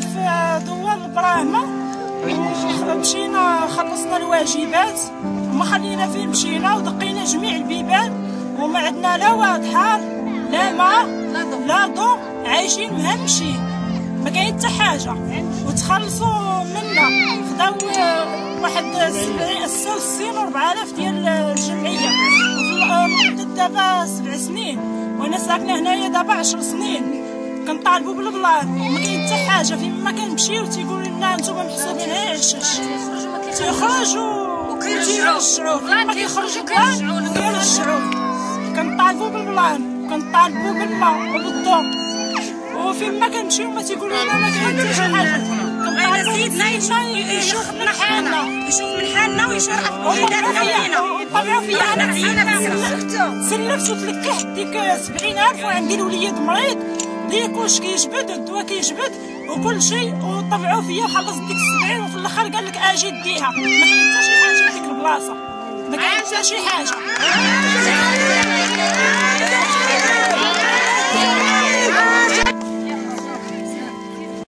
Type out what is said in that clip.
في دوار البراهمه، مشينا خلصنا الواجبات وما خلينا فين مشينا، ودقينا جميع البيبان وما عندنا لا واضحه لا ماء لا ضوء، عايشين مهمشين ما كاين حتى حاجه. وتخلصوا منا خداو واحد 66 و 4000 ديال الجمعيه، وفي مدة دابا 7 سنين، وانا ساكنه هنايا دابا 10 سنين كنطالبوا بالبلان وما كاين حتى حاجه. فين ما كنمشيو تيقولوا لنا نتوما محسوبين غير عشاش، تيخرجوا وكيرجعوا، ما كيخرجوا كيرجعوا. كنطالبوا بالبلان، كنطالبوا بالماء وبالضوء، وفين ما كنمشيو ما تيقولوا لنا ما كاين حتى شي حاجه. بغينا سيدنا يشوف من حالنا، يشوف من حالنا ويشوف وليداتنا فينا، يطلعوا فيا. انا تسلفت وتلكحت ديك 70,000 وعندي الوليد مريض ديك واش كيجبد الدواء كيجبد وكل شيء، وطبعوا فيا وخلصت ديك 70، وفي الاخر قال لك اجي ديها. ما كاين حتى شي حاجه في ديك البلاصه، ما كاين حتى شي حاجه.